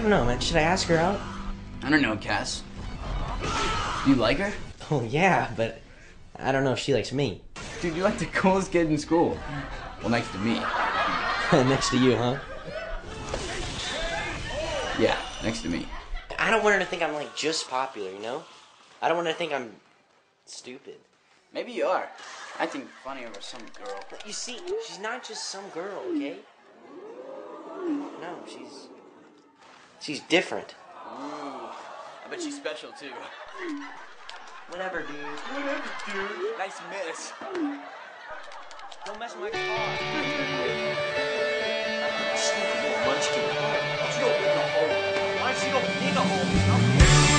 don't know, man. Should I ask her out? I don't know, Cass. Do you like her? Oh, yeah, but I don't know if she likes me. Dude, you're like the coolest kid in school. Well, next to me. Next to you, huh? Yeah, next to me. I don't want her to think I'm, like, just popular, you know? I don't want her to think I'm stupid. Maybe you are. I think funny over some girl. But you see, she's not just some girl, okay? No, she's different. Ooh, I bet she's special, too. Whatever, dude. Whatever, dude. Nice miss. Don't mess with my car. Stupid little munchkin. Why don't you go dig a hole? Why don't you go dig a hole?